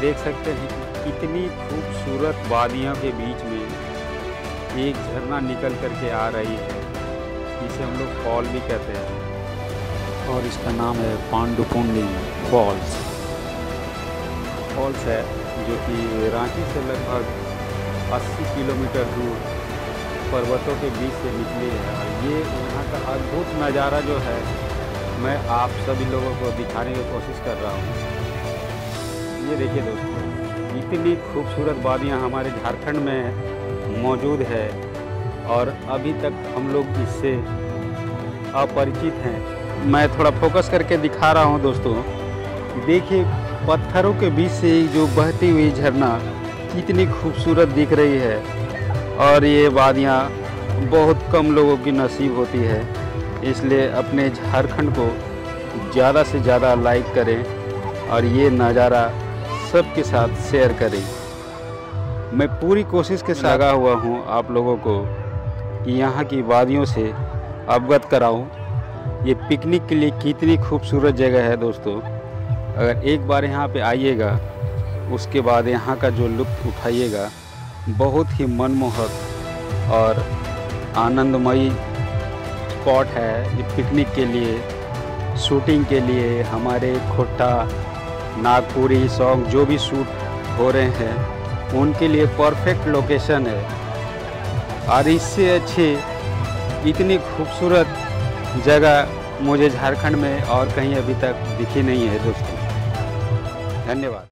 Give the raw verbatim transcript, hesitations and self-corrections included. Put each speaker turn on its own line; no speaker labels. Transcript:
देख सकते हैं कि कितनी खूबसूरत वादियों के बीच में एक झरना निकल करके आ रही है, जिसे हम लोग फॉल भी कहते हैं और इसका नाम है पांडुपुंडी फॉल्स फॉल्स है, जो कि रांची से लगभग अस्सी किलोमीटर दूर पर्वतों के बीच से निकली है। और ये यहाँ का अद्भुत नज़ारा जो है मैं आप सभी लोगों को दिखाने की कोशिश कर रहा हूँ। ये देखिए दोस्तों, इतनी खूबसूरत वादियाँ हमारे झारखंड में मौजूद है और अभी तक हम लोग इससे अपरिचित हैं। मैं थोड़ा फोकस करके दिखा रहा हूँ दोस्तों। देखिए, पत्थरों के बीच से जो बहती हुई झरना कितनी खूबसूरत दिख रही है और ये वादियाँ बहुत कम लोगों की नसीब होती है। इसलिए अपने झारखंड को ज़्यादा से ज़्यादा लाइक करें और ये नज़ारा सबके साथ शेयर करें। मैं पूरी कोशिश के साथ लगा हुआ हूँ आप लोगों को कि यहाँ की वादियों से अवगत कराऊँ। ये पिकनिक के लिए कितनी खूबसूरत जगह है दोस्तों। अगर एक बार यहाँ पे आइएगा, उसके बाद यहाँ का जो लुत्फ़ उठाइएगा, बहुत ही मनमोहक और आनंदमयी स्पॉट है। ये पिकनिक के लिए, शूटिंग के लिए, हमारे खोटा नागपुरी सॉन्ग जो भी शूट हो रहे हैं उनके लिए परफेक्ट लोकेशन है। और इससे अच्छी इतनी खूबसूरत जगह मुझे झारखंड में और कहीं अभी तक दिखी नहीं है दोस्तों। धन्यवाद।